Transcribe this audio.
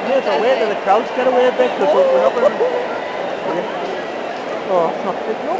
Yes, wait till the crowds get away a bit because we're not going to... Oh, it's not...